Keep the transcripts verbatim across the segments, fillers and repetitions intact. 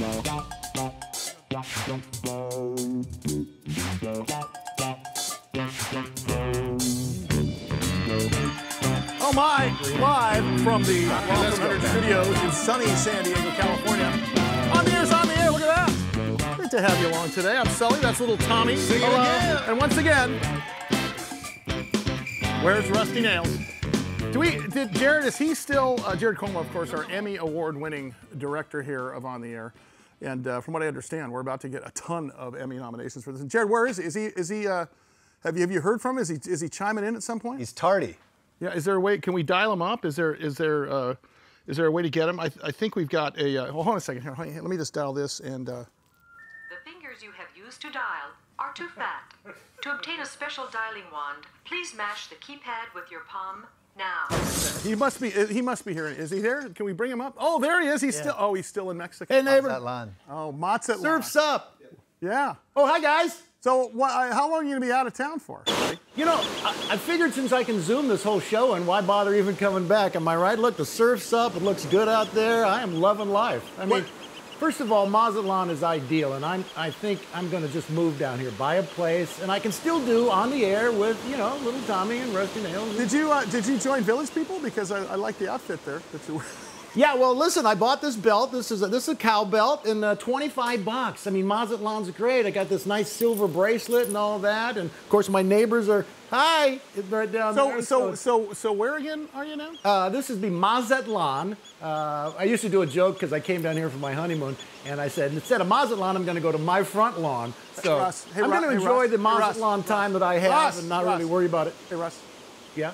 Oh my, live from the one hundred Studios in sunny San Diego, California. On the air's on the air, look at that. Great to have you along today. I'm Sully, that's little Tommy. See you Hello. again. And once again, where's Russ T Nailz? Do we, did Jared, is he still, uh, Jared Como, of course, our Emmy Award-winning director here of On the Air. And uh, from what I understand, we're about to get a ton of Emmy nominations for this. And Jared, where is he? Is he, is he uh, have you, have you heard from him? Is he, is he chiming in at some point? He's tardy. Yeah, is there a way, can we dial him up? Is there, is there, uh, is there a way to get him? I, I think we've got a, uh, hold on a second here. Let me just dial this and. Uh... The fingers you have used to dial are too fat. To obtain a special dialing wand, please mash the keypad with your palm now. He must be, he must be here. Is he there? Can we bring him up? Oh, there he is. He's yeah. still, oh, he's still in Mexico. Hey, neighbor. Mazatlan. Oh, Mazatlan. Surf's up. Yeah. Oh, hi, guys. So, what, uh, how long are you going to be out of town for? Right? You know, I, I figured since I can Zoom this whole show, and why bother even coming back? Am I right? Look, the surf's up. It looks good out there. I am loving life. I mean, what? First of all, Mazatlan is ideal, and I'm, I think I'm going to just move down here, buy a place, and I can still do On the Air with, you know, little Tommy and Russ T Nailz. Did you, uh, did you join Village People? Because I, I like the outfit there. That you Yeah, well, listen, I bought this belt. This is a, this is a cow belt, and uh, twenty-five bucks. I mean, Mazatlan's great. I got this nice silver bracelet and all that, and of course, my neighbors are hi right down so, there. So, so, so, so, where again are you now? Uh, this is the Mazatlan. Uh, I used to do a joke because I came down here for my honeymoon, and I said instead of Mazatlan, I'm going to go to my front lawn. So Russ, hey, I'm Russ, going to hey, enjoy Russ, the hey, Mazatlan Russ, time that I have Russ, and not Russ. really worry about it. Hey, Russ. Yeah.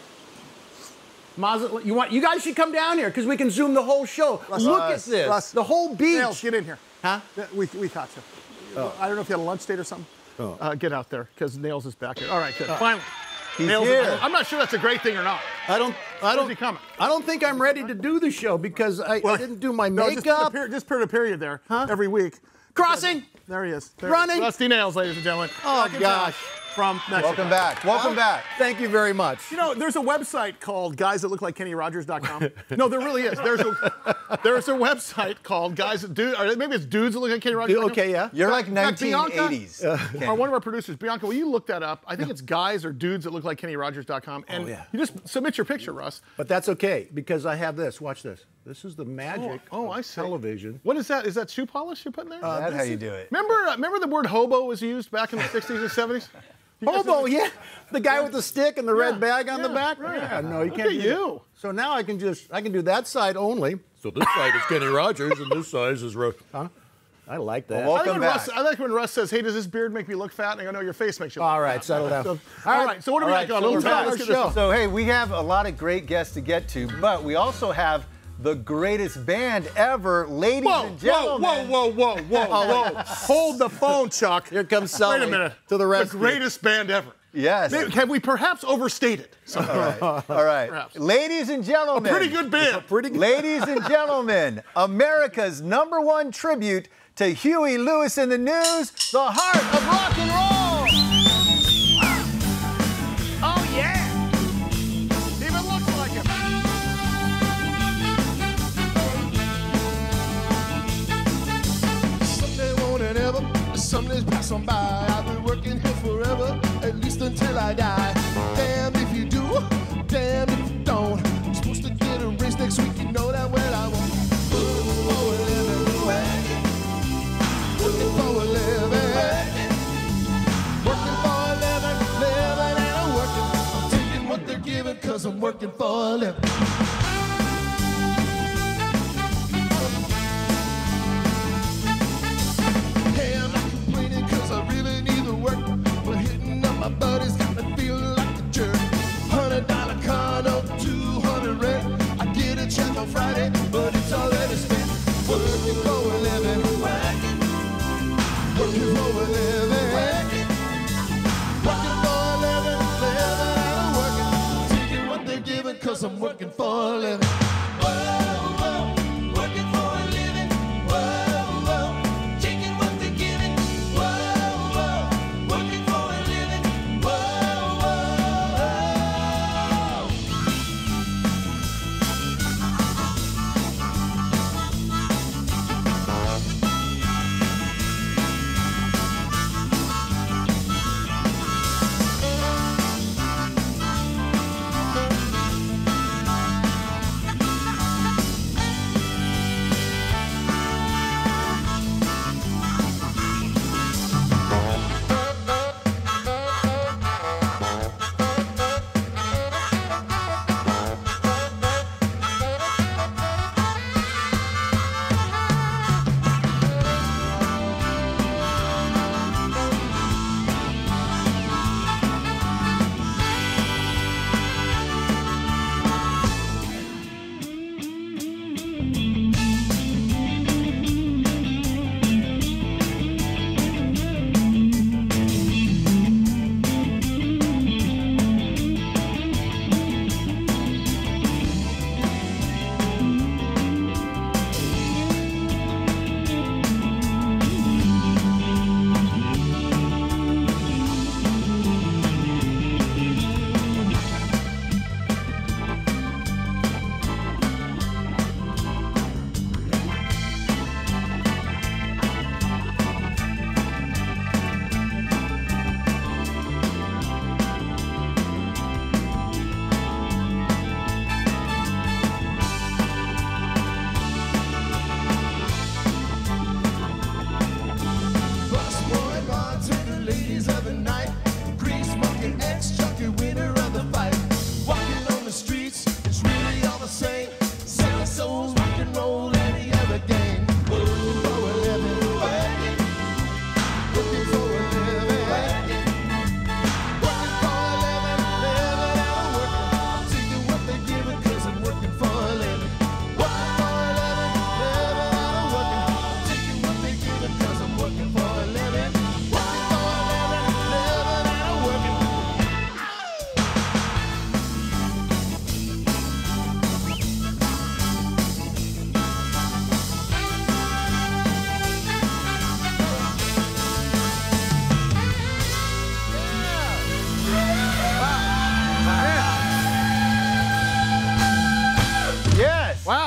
Mazatlan, you want? You guys should come down here because we can Zoom the whole show. Russ, Look Russ, at this, Russ. the whole beach. Nailz, get in here. Huh? We, we caught you. Oh. I don't know if you had a lunch date or something. Oh. Uh, get out there because Nailz is back here. All right, good. Uh, Finally. He's Nailz here. Is, I'm not sure that's a great thing or not. I don't. I don't. Where's he coming? I don't think I'm ready to do the show because I, Well, I didn't do my no, makeup. Just put, a period, just put a period there Huh? every week. Crossing. There he is. There Running. Russ T Nailz, ladies and gentlemen. Oh, Back in gosh. town From Mexico. Welcome back. Welcome Oh, back. Thank you very much. You know, there's a website called guys that look like Kenny Rogers dot com. No, there really is. There's a there's a website called guys that do, or maybe it's dudes that look like Kenny Rogers. Okay, yeah. You're like In fact, nineteen eighties. Bianca, or one of our producers, Bianca, will you look that up? I think it's guys or dudes that look like Kenny Rogers dot com. And Oh, yeah. you just submit your picture, Russ. But that's okay because I have this. Watch this. This is the magic Oh, oh, of I see. television. What is that? Is that shoe polish you're putting there? Uh, That's how you do it. remember, uh, remember the word hobo was used back in the sixties and seventies? You guys Hobo, know- yeah. The guy with the stick and the Yeah, red bag on yeah, the back. right. Yeah, no, you Look can't at do you. that. So now I can just I can do that side only. So this side is Kenny Rogers and this side is Russ. Huh? I like that. Well, I, like Welcome when back. Russ, I like when Russ says, "Hey, does this beard make me look fat?" And I go, "No, your face makes you look All fat." right, settle down. So, All all right. right. So what do we All got right, going? so Little we're Tom, back. let's get this- Show. So, hey, we have a lot of great guests to get to, but we also have the greatest band ever, ladies Whoa, and whoa, gentlemen. whoa, whoa, whoa, whoa, whoa. Hold the phone, Chuck. Here comes Sully Wait a minute. to the rescue. The greatest band ever. Yes. Maybe- Have we perhaps overstated? All right. All right. Perhaps. Ladies and gentlemen. Pretty good band. Pretty good. Ladies and gentlemen, America's number one tribute to Huey Lewis in the news, the heart of rock and roll. Oh, yeah. Even looks like him. Someday won't it ever, someday's passing by. I've been working here forever, at least until I die. Damn if you do, damn if you don't. I'm supposed to get a race next week, you know that well I won't. Working for a living, working for a living, working for a living, living and I'm working. I'm taking what they're giving, cause I'm working for a living. Hey, I'm not complaining cause I really need the work. But hitting up my buddies got me feeling like a jerk. Hundred dollar car note, two hundred rent. I get a check on Friday, but it's already spent. Working for a living, working, working for a living, working, working for a living, living and I'm working. Taking what they're giving cause I'm working for a living. Whoa, whoa, working for a living. Whoa, whoa, taking what they're giving. Whoa, whoa, working for a living. Whoa, whoa, whoa.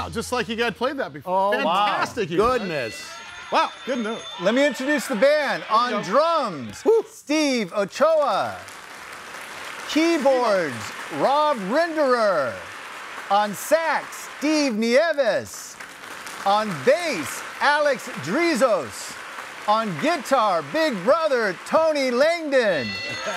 Wow, just like you guys played that before. Oh, Fantastic. wow. You guys. Goodness. Wow, good news. Let me introduce the band. On go. drums, Steve Ochoa. Keyboards, Rob Renderer. On sax, Steve Nieves. On bass, Alex Drizos. On guitar, big brother Tony Langdon.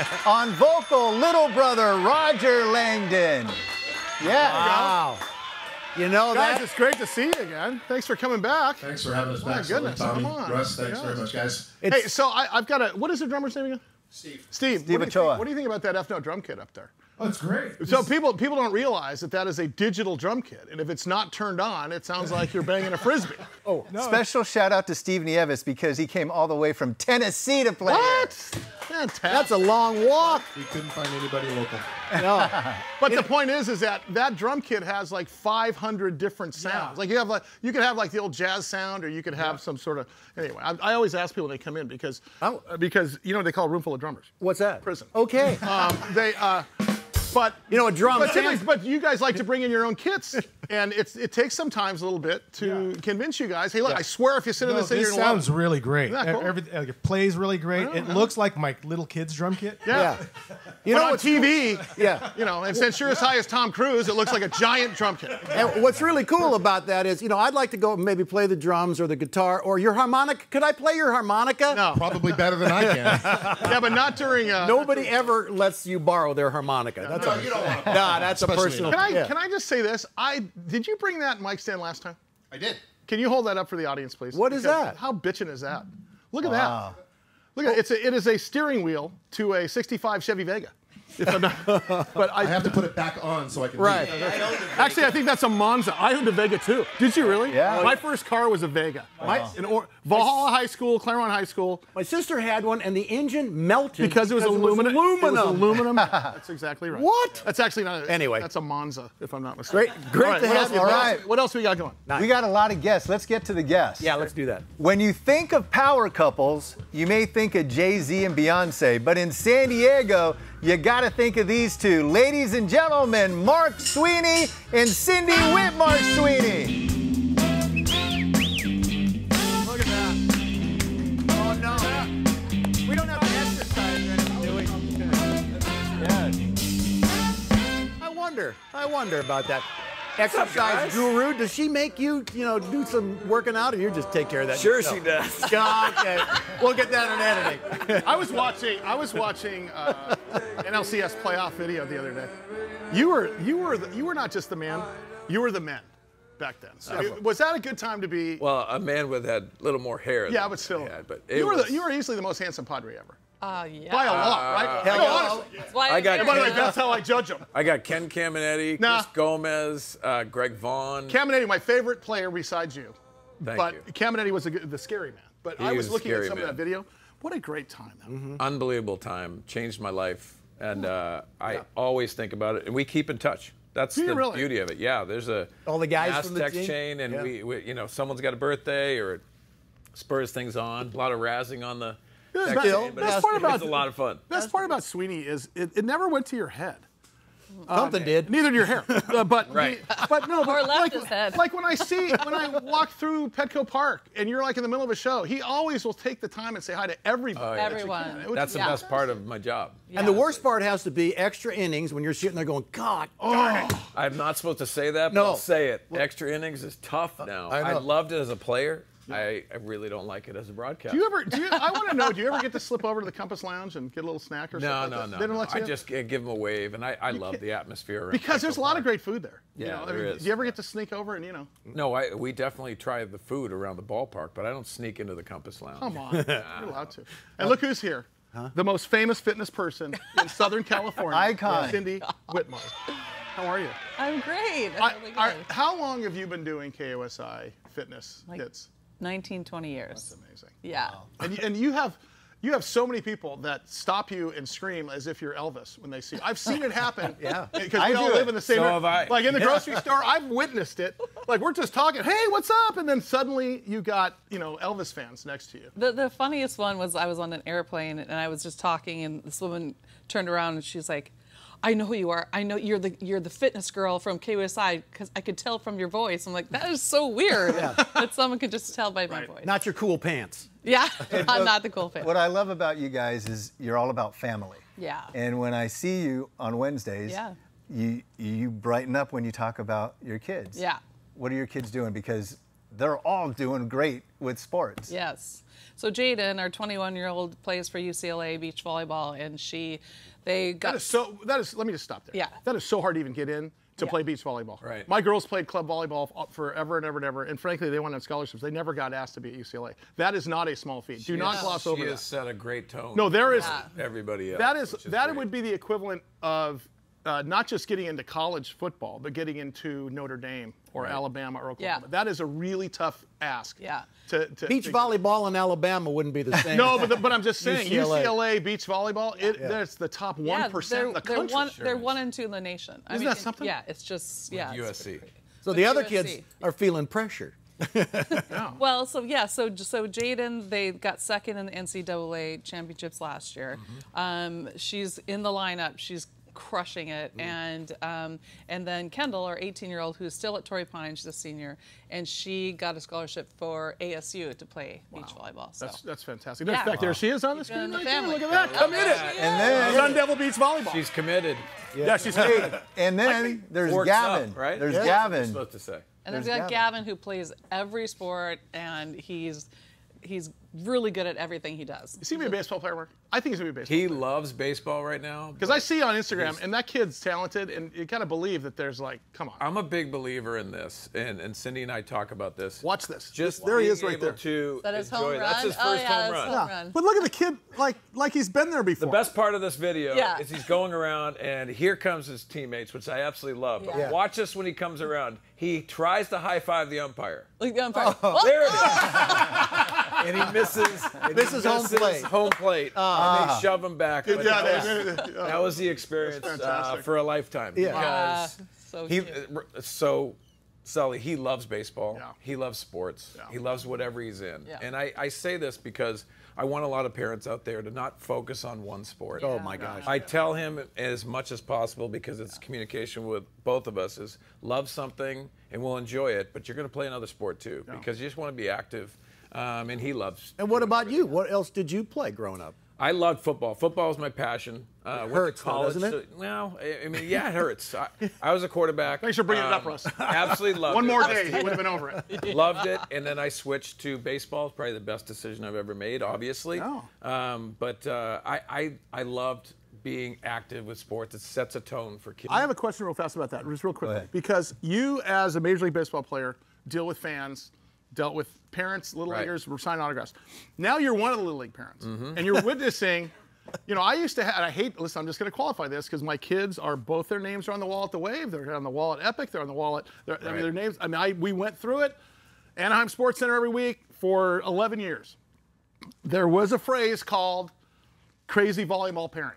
On vocal, little brother Roger Langdon. Yeah. Wow. You know Guys, that? it's great to see you again. Thanks for coming back. Thanks for having us My back. Sully, goodness, Tommy, come on. Russ, thanks Yeah. very much, guys. Hey, so I, I've got a, what is the drummer's name again? Steve. Steve. Steve what do you Ochoa. think- What do you think about that F-Note drum kit up there? Oh, it's great. So people people don't realize that that is a digital drum kit, and if it's not turned on, it sounds like you're banging a frisbee. Oh, Special shout out to Steve Nieves because he came all the way from Tennessee to play. What? here. Fantastic. that's a long walk. We couldn't find anybody local. No. But the point is, is that that drum kit has like five hundred different sounds. Like you have like you could have like the old jazz sound, or you could have some sort of. Anyway, I, I always ask people when they come in because Oh. uh, because you know what they call a room full of drummers. What's that? Prison. Okay. Um, they. Uh, But You know, a drum But, stand- typically- but you guys like to bring in your own kits, and it's it takes sometimes a little bit to convince you guys. Hey, look, I swear, if you sit in No, this thing, this you're gonna love sounds it. really great. Yeah, cool. Everything, like, it plays really great. know, It I looks like my little kid's drum kit. Yeah. Yeah. You But know on what's T V, Yeah. you know, and since you're as high as Tom Cruise, it looks like a giant drum kit. And what's really cool about that is, you know, I'd like to go and maybe play the drums or the guitar or your harmonica. Could I play your harmonica? No, Probably better than I can. yeah, but not during. Uh, Nobody ever lets you borrow their harmonica. That's No, a, you don't want to. Nah, that's a Especially personal. Can I yeah. can I just say this? I did you bring that mic stand last time? I did. Can you hold that up for the audience, please? What is Because that? How bitchin' is that? Look at Wow. that. Look at it. It's a, it is a steering wheel to a sixty-five Chevy Vega. If I'm not, but I, I have to put it back on so I can Right. read. Actually, I think that's a Monza. I owned a Vega too. Did you really? Yeah. My first car was a Vega. My, in or, Valhalla High School, Claremont High School. My sister had one, and the engine melted Because it was aluminum. aluminum. It was aluminum. That's exactly right. What? That's actually not. A, Anyway. that's a Monza, if I'm not mistaken. Great, great All right, to what have else, you. what All else- right. What else we got going? We got a lot of guests. Let's get to the guests. Yeah, let's do that. When you think of power couples, you may think of Jay-Z and Beyonce, but in San Diego, you gotta think of these two. Ladies and gentlemen, Mark Sweeny and Cindy Whitmarsh Sweeny. Look at that. Oh no, we don't have to exercise anymore, do we? I wonder. I wonder about that. Exercise guru, does she make you, you know, do some working out, or you just take care of that? Sure yourself? she does. Yeah, okay. We'll get that in editing. I was watching. I was watching uh, N L C S playoff video the other day. You were you were the, you were not just the man. You were the men back then. So it- was that a good time to be? Well, a man with a little more hair. yeah, than but still. I had, but it you were was, the, you were easily the most handsome Padre ever. Uh, yeah. By a lot, right? hell No, yeah. honestly. That's why I I'm got here. And by the way, Ken- that's how I judge him. I got Ken Caminetti, Nah. Chris Gomez, uh, Greg Vaughn. Caminetti, my favorite player besides you. Thank but you. Caminetti was a, good- the scary man. But He I was was a looking at scary some of man. that video. What a great time. That was. Unbelievable time. Changed my life. And uh, I always think about it. And we keep in touch. That's Do you the really? beauty of it. Yeah, there's a All the guys mass from the text team? chain, and Yeah. we, we, you know, someone's got a birthday or it spurs things on. A lot of razzing on the text Still, chain, but best it's, part about it's a lot of fun. Best part about Sweeney is it, it never went to your head. Something did. Neither did your hair. Uh, but Right. the- but no, but Or left like, his head. like when I see when I walk through Petco Park and you're like in the middle of a show, he always will take the time and say hi to everybody. that you Everyone. can, which That's is the Yeah. best part of my job. And the worst part has to be extra innings when you're sitting there going, God, darn it. I'm not supposed to say that, but No. I'll say it. Extra innings is tough now. I I, know. loved it as a player. I, I really don't like it as a broadcaster. Do you ever? Do you? I want to know. Do you ever get to slip over to the Compass Lounge and get a little snack or no, something? no, like that? no. They don't no. let you. I just uh, give them a wave, and I, I love the atmosphere. around because there's a Petco lot Park. of great food there. You Yeah, know, I there mean, is. Do you ever get to sneak over and you know? No, I, we definitely try the food around the ballpark, but I don't sneak into the Compass Lounge. Come on, you're allowed to. And look who's here. The most famous fitness person in Southern California. Icon. Cindy Whitmarsh. How are you? I'm great. I'm I- really are- good. how long have you been doing K U S I fitness Like- hits? nineteen, twenty years. That's amazing. Yeah. And, you- and you have you have so many people that stop you and scream as if you're Elvis when they see you. I've seen it happen. Yeah. Because I we all do live it. in the same So area. have I. Like in the grocery store, I've witnessed it. Like we're just talking, hey, what's up? And then suddenly you got, you know, Elvis fans next to you. The, the funniest one was I was on an airplane and I was just talking and this woman turned around and she's like, I know who you are. I know you're the you're the fitness girl from K U S I because I could tell from your voice. I'm like, that is so weird that someone could just tell by my voice. Not your cool pants. Yeah, I'm not the cool fit. What I love about you guys is you're all about family. Yeah. And when I see you on Wednesdays, Yeah. you you brighten up when you talk about your kids. Yeah. What are your kids doing? Because they're all doing great with sports. Yes. So Jaden, our twenty-one-year-old, plays for U C L A beach volleyball, and she, they got. That is so. That is. Let me just stop there. Yeah. That is so hard to even get in to Yeah. play beach volleyball. Right. My girls played club volleyball forever and ever and ever, and frankly, they went on scholarships. They never got asked to be at U C L A. That is not a small feat. Do not Yes, gloss she over has that. set a great tone. No, there is. Yeah. Everybody else. That is. which That great. would be the equivalent of. Uh, not just getting into college football, but getting into Notre Dame or Right. Alabama or Oklahoma. Yeah. That is a really tough ask. Yeah. To, to, Beach to- volleyball in Alabama wouldn't be the same. No, but, the, but I'm just saying, U C L A, U C L A beach volleyball, it, that's the top one Yeah, percent they're, of the they're country. one. Sure they're is. one and two in the nation. I Isn't mean, that something? Yeah, it's just yeah. U it's S C. pretty- So the other U S C. kids are feeling pressure. Well, so yeah, so so Jaden, they got second in the N C double A championships last year. Um, she's in the lineup. She's crushing it, and um, and then Kendall, our eighteen-year-old, who's still at Torrey Pine, she's a senior, and she got a scholarship for A S U to play beach volleyball. So That's that's fantastic. Yeah. In fact, there she is on the Keep it in screen the right there. family. Look at that, committed. And then, Sun Devil Beach Volleyball. She's committed. yeah, she's committed. and then there's Forks Gavin. up, right? There's That's what you're Gavin. supposed to say. and then There's we got Gavin. Gavin, who plays every sport, and he's he's really good at everything he does. Is he gonna be a baseball player, Mark? I think he's gonna be a baseball He player. loves baseball right now. Because I see on Instagram, and that kid's talented, and you gotta believe that there's like, come on, I'm a big believer in this, and, and Cindy and I talk about this. watch this. Just there he being is right able there. to Is that his enjoy home it. That's run? his Oh, first yeah, home that's run. home Yeah. run. But look at the kid, like like he's been there The before. best part of this video Yeah. is he's going around, and here comes his teammates, which I absolutely love. But Yeah. watch this when he comes around. He tries to high five the umpire. Like the umpire. Oh. There it is. And he misses. and This he is home misses plate. Home plate. and they shove him back. But Yeah, that, they- was, they- oh. that was the experience uh, fantastic. for a lifetime. Yeah. Ah, Because so he, cute. so Sully, he loves baseball. Yeah. He loves sports. Yeah. He loves whatever he's in. Yeah. And I, I say this because I want a lot of parents out there to not focus on one sport. Oh my gosh. I tell him as much as possible, because it's communication with both of us, is love something and we'll enjoy it, but you're going to play another sport too, because you just want to be active. Um, and he loves. And what about you? What else did you play growing up? I loved football. Football was my passion. Uh, went hurts, to though, college. doesn't it? so- well, I, I mean, yeah, it hurts. I, I was a quarterback. Thanks for bringing it up, Um, Russ. Absolutely loved One it. more day, he would have been over it. Loved it, and then I switched to baseball. It's probably the best decision I've ever made, obviously. Oh. Um, but uh, I, I I loved being active with sports. It sets a tone for kids. I have a question real fast about that, just real quickly. ahead. Because you, as a Major League Baseball player, deal with fans, dealt with parents, little Right. leaguers, were signing autographs. Now you're one of the little league parents, Mm-hmm. and you're witnessing. You know, I used to have, and I hate, listen, I'm just going to qualify this because my kids are, both their names are on the wall at the Wave. They're on the wall at Epic. They're on the wall at, they're- I mean, Right. their names, I mean, I, we went through it. Anaheim Sports Center every week for eleven years. There was a phrase called crazy volleyball parent.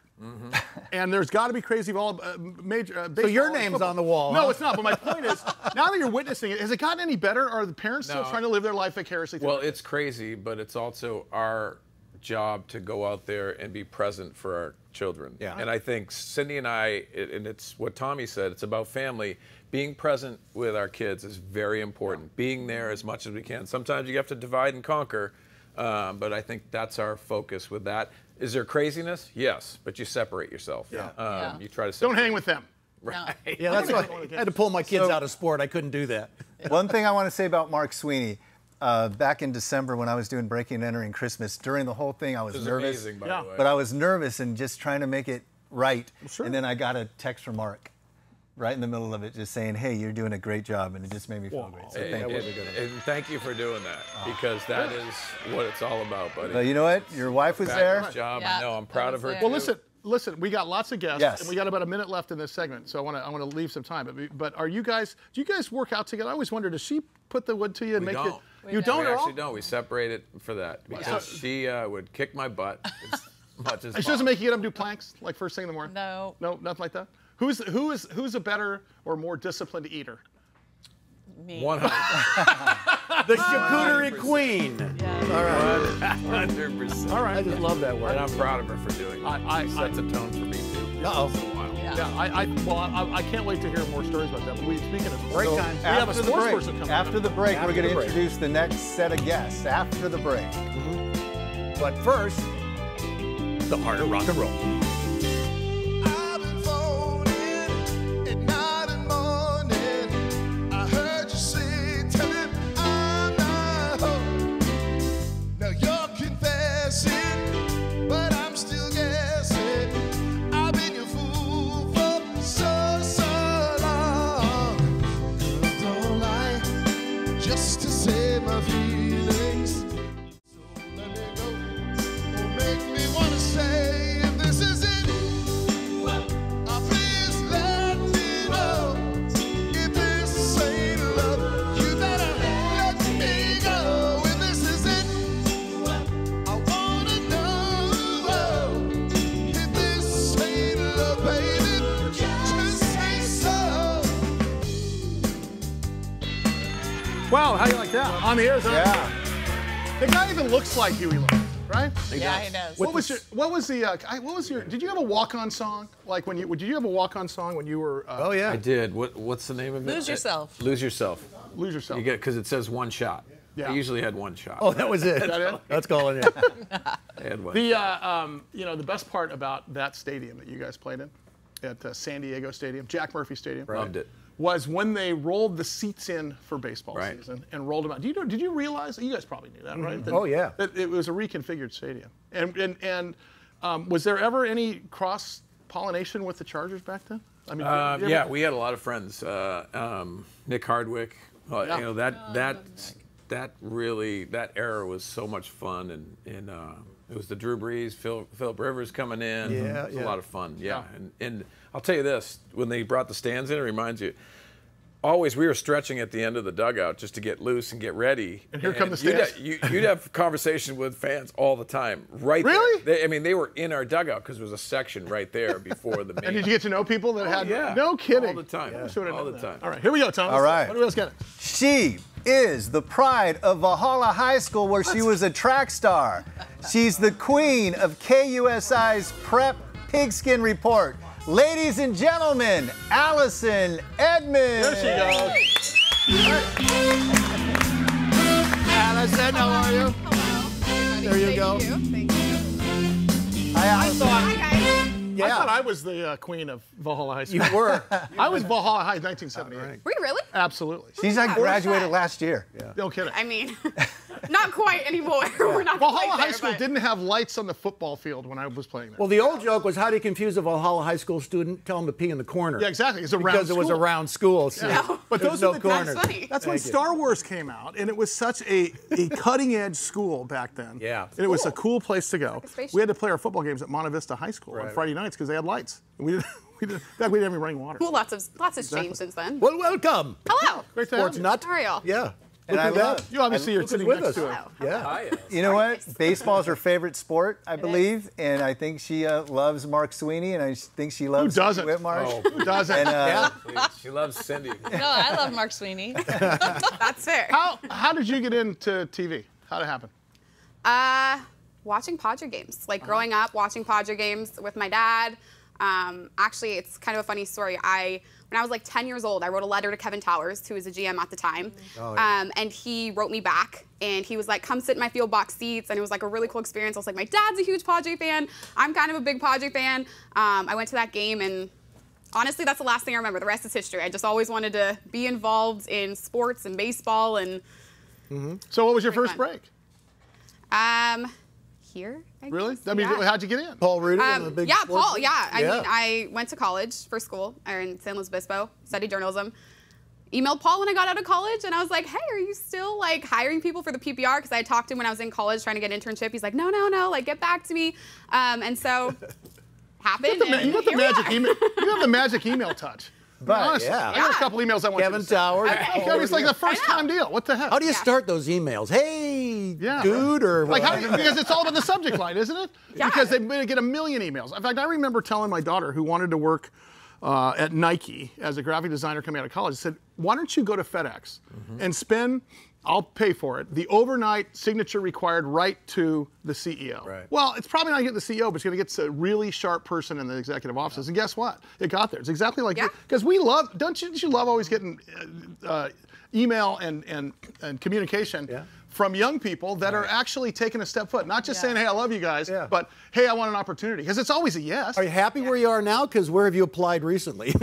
And there's got to be crazy vol- uh, major. Uh, So your baseball and name's football. on the wall, No, huh? it's not. But my point is, now that you're witnessing it, has it gotten any better? Are the parents still No. trying to live their life vicariously? through Well, it? it's crazy, but it's also our job to go out there and be present for our children. Yeah. And I think Cindy and I, it- and it's what Tommy said, it's about family. Being present with our kids is very important. Being there as much as we can. Sometimes you have to divide and conquer, um, but I think that's our focus with that. Is there craziness? Yes, but you separate yourself. Yeah. Um, Yeah. You try to Don't separate. hang with them. Right. Yeah, that's why I had to pull my kids So- out of sport. I couldn't do that. One thing I want to say about Mark Sweeny, uh, back in December when I was doing Breaking and Entering Christmas, during the whole thing I was This is nervous. amazing, by Yeah. the way. But I was nervous and just trying to make it right. Sure. And then I got a text from Mark right in the middle of it just saying, hey, you're doing a great job. And it just made me feel great. So And, thank you. and- and thank you for doing that, because that is what it's all about, buddy. But you know what? Your wife was there. Fabulous job. Yeah, No, I'm I proud was of her. there. too. Well, listen, listen. We got lots of guests, Yes. and we got about a minute left in this segment. So I want to, I want to leave some time. But, we- but are you guys? Do you guys work out together? I always wonder. Does she put the wood to you and We make don't. it? We You don't. don't We at all. actually don't. We separate it for that, because she uh, would kick my butt as much as She possible. doesn't make you get up and do planks like first thing in the morning. No. No, nothing like that. Who's who is who's a better or more disciplined eater? Me. one hundred The charcuterie queen. Yeah. percent. All right. I just love that And word. I'm proud of her for doing it. I- I- She sets a tone for me too. Uh-oh. It's a while. Yeah. Yeah. Yeah, I, I well, I, I can't wait to hear more stories about that. But we, speaking of sports, Break so time. we have a After the sports break, person coming after up. the break, After we're going the to break. introduce the next set of guests. After the break. But first, the heart of rock and roll. I've been phoning at night and morning. I heard you say, tell him I'm not home. Now you're confessing, but I'm still guessing. I've been your fool for so, so long. Don't lie, just to save my feelings. So let me go. Don't make me wanna say if this is it. Oh, please let me know if this ain't love. You better let me go if this is it. I wanna know if this ain't love, baby. Just say so. Wow, how do you like that? On the air, Yeah. the guy even looks like Huey Lewis, right? Yeah, he does. What was your? What was the? Uh, I- what was your? Did you have a walk-on song? Like when you? Did you have a walk-on song when you were? Uh, Oh, yeah. I did. What, what's the name of it? Lose Yourself. Lose Yourself. Lose yourself. You get because it says one shot. Yeah. I usually had one shot. Oh, that was it. that it? That's calling it. I had one. The uh, um, you know the best part about that stadium that you guys played in, at uh, San Diego Stadium, Jack Murphy Stadium, Loved it. was when they rolled the seats in for baseball Right. season and rolled them out. Do you know? Did you realize? You guys probably knew that, right? That, Oh, yeah. That it was a reconfigured stadium. And and and um, was there ever any cross pollination with the Chargers back then? I mean, Uh, you ever- yeah, we had a lot of friends. Uh, um, Nick Hardwick. Well, Yeah. You know that that that really that era was so much fun, and and uh, it was the Drew Brees, Phil, Philip Rivers coming in. Yeah, it was yeah. a lot of fun. Yeah, Yeah. and and I'll tell you this: when they brought the stands in, it reminds you. Always, we were stretching at the end of the dugout just to get loose and get ready. And here come the you'd stands. ha- you, you'd have conversation with fans all the time, right Really? there. They, I mean, they were in our dugout because there was a section right there before the main. And did you get to know people that had? yeah. No kidding. All the time. I should've All known the that. time. All right, here we go, Tom. All right. What do we else got? She is the pride of Valhalla High School, where she was a track star. She's the queen of K U S I's Prep Pigskin Report. Ladies and gentlemen, Allison Edmonds. There she goes. Allison, how are you? Hello. There you go. Thank you. Hi, Allison. Hi, guys. I thought I was the uh, queen of Valhalla High School. You were. I was Valhalla High, nineteen seventy-eight. Were you really? Absolutely. She's like graduated last year. No kidding. I mean, not quite anymore. We're not Valhalla quite High there, School but- didn't have lights on the football field when I was playing there. Well, the old joke was, how do you confuse a Valhalla High School student? Tell him to pee in the corner. Yeah, exactly. It's a round Because it was a school. round school. So No. But there's those no are the corners. That's funny. That's when Thank you. Star Wars came out, and it was such a, a cutting-edge school back then. Yeah. And it was a cool place to go. a spaceship. We had to play our football games at Monte Vista High School on Right. Friday nights because they had lights. And we didn't. We didn't. In fact, we didn't have any running water. Well, lots of lots has changed since then. Well, welcome. Hello. Great to have Sports you. nut. How are y'all? Yeah. And I Look at love- that. You obviously are Look sitting who's next with to us. it. Yeah. Hi. You know what? Baseball is her favorite sport, I believe, and I think she uh, loves Mark Sweeny, and I think she loves doesn't? Cindy Whitmarsh. Oh, Who doesn't? And, uh, please. She loves Cindy. No, I love Mark Sweeny. That's fair. How how did you get into T V? How did it happen? Uh, watching Padre games. Like growing up, watching Padre games with my dad. Um, actually, it's kind of a funny story. I, when I was like ten years old, I wrote a letter to Kevin Towers, who was a G M at the time. Oh, yeah. um, and he wrote me back, and he was like, come sit in my field box seats. And it was like a really cool experience. I was like, my dad's a huge Padre fan. I'm kind of a big Padre fan. Um, I went to that game, and honestly, that's the last thing I remember. The rest is history. I just always wanted to be involved in sports and baseball. And So what was your Pretty first fun. break? um, here, I Really? guess, I mean, yeah. how'd you get in? Paul Rudy, one of the Um, big yeah, sports Paul. leagues? Yeah, I Yeah. mean, I went to college for school or in San Luis Obispo, studied journalism. Emailed Paul when I got out of college, and I was like, "Hey, are you still like hiring people for the P P R?" Because I had talked to him when I was in college trying to get an internship. He's like, "No, no, no, like get back to me." Um, and so happened. You got the, ma- and you got the here we magic are. email. You have the magic email touch. But, Honestly, yeah. I got a Yeah. couple emails I want Kevin you to send. Towers. Okay. I mean, it's like the first I know. time deal. What the heck? How do you Yeah. start those emails? Hey, Yeah. dude, or Like, how what? do you, because it's all about the subject line, isn't it? Yeah. Because they may get a million emails. In fact, I remember telling my daughter, who wanted to work uh, at Nike as a graphic designer coming out of college, I said, why don't you go to FedEx and spend I'll pay for it. The overnight signature required right to the C E O. Right. Well, it's probably not going to get the C E O, but it's going to get to a really sharp person in the executive offices. Yeah. And guess what? It got there. It's exactly like, because yeah. we love, don't you, don't you love always getting uh, email and, and, and communication yeah. from young people that right. are actually taking a step foot, not just yeah. saying, hey, I love you guys, yeah. but hey, I want an opportunity. Because it's always a yes. Are you happy yeah. where you are now? Because where have you applied recently?